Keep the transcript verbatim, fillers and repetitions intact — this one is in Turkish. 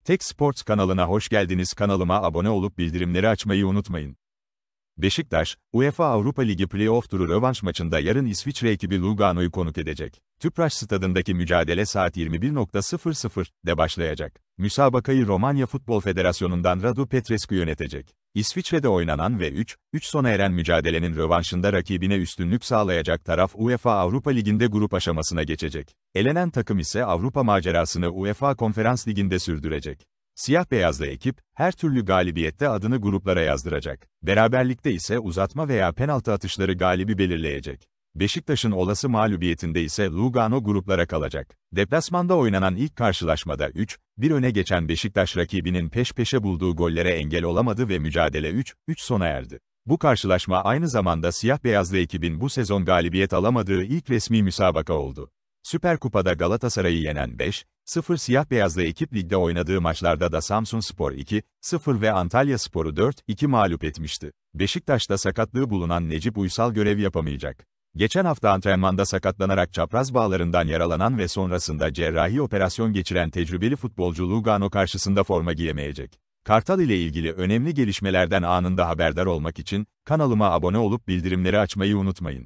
Tek Sports kanalına hoş geldiniz. Kanalıma abone olup bildirimleri açmayı unutmayın. Beşiktaş, UEFA Avrupa Ligi Playoff turu rövanş maçında yarın İsviçre ekibi Lugano'yu konuk edecek. Tüpraş stadındaki mücadele saat yirmi bir sıfır sıfır'de başlayacak. Müsabakayı Romanya Futbol Federasyonu'ndan Radu Petrescu yönetecek. İsviçre'de oynanan ve üç üç sona eren mücadelenin rövanşında rakibine üstünlük sağlayacak taraf UEFA Avrupa Ligi'nde grup aşamasına geçecek. Elenen takım ise Avrupa macerasını UEFA Konferans Ligi'nde sürdürecek. Siyah-beyazlı ekip, her türlü galibiyette adını gruplara yazdıracak. Beraberlikte ise uzatma veya penaltı atışları galibi belirleyecek. Beşiktaş'ın olası mağlubiyetinde ise Lugano gruplara kalacak. Deplasmanda oynanan ilk karşılaşmada üç bir öne geçen Beşiktaş rakibinin peş peşe bulduğu gollere engel olamadı ve mücadele üç üç sona erdi. Bu karşılaşma aynı zamanda siyah-beyazlı ekibin bu sezon galibiyet alamadığı ilk resmi müsabaka oldu. Süper Kupa'da Galatasaray'ı yenen beş sıfır siyah-beyazlı ekip ligde oynadığı maçlarda da Samsunspor iki sıfır ve Antalyaspor'u dört iki mağlup etmişti. Beşiktaş'ta sakatlığı bulunan Necip Uysal görev yapamayacak. Geçen hafta antrenmanda sakatlanarak çapraz bağlarından yaralanan ve sonrasında cerrahi operasyon geçiren tecrübeli futbolcu Lugano karşısında forma giyemeyecek. Kartal ile ilgili önemli gelişmelerden anında haberdar olmak için kanalıma abone olup bildirimleri açmayı unutmayın.